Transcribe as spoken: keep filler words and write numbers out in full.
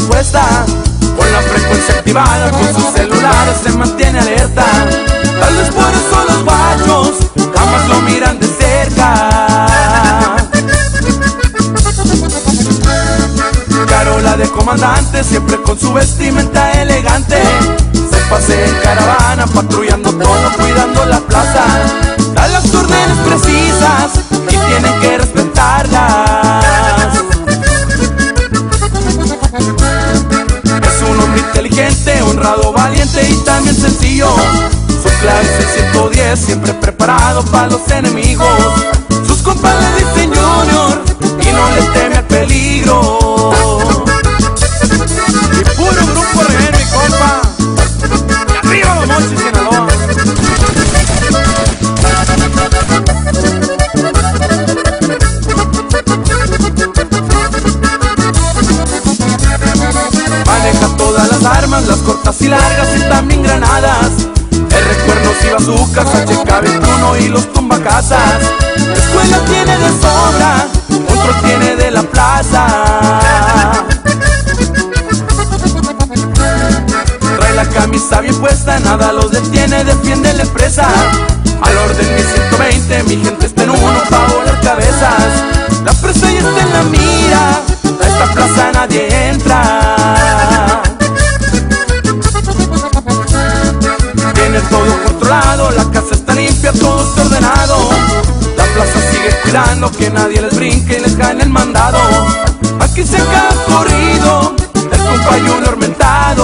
puesta, con la frecuencia activada, con sus celulares se mantiene alerta. Tal vez por eso los guachos jamás lo miran de cerca. Carola de comandante, siempre con su vestimenta elegante, se pasea en caravana, patrullando todo, cuidando la plaza. Da las órdenes precisas y tienen que respetarlas. Es un hombre inteligente, honrado, valiente y también sencillo. Su clave es el ciento diez, siempre preparado para los enemigos. Sus compas le dicen Junior y no le teme al peligro. Y puro grupo reguero, mi compa. Y arriba los Mochis, Sinaloa. Maneja todas las armas, las cortas y largas y también granadas, R cuernos y bazucas, H K veintiuno y los tumbacasas. La escuela tiene de sobra, control tiene de la plaza. Trae la camisa bien puesta, nada los detiene, defiende la empresa. Al orden mi ciento veinte, mi gente está en uno pa' volar cabezas. La presa ya está en la mira, a esta plaza nadie entra. Tiene todo controlado, la casa está limpia, todo está ordenado. La plaza sigue cuidando que nadie les brinque y les gane el mandado. Aquí se acaba corrido el compa Junior mentado.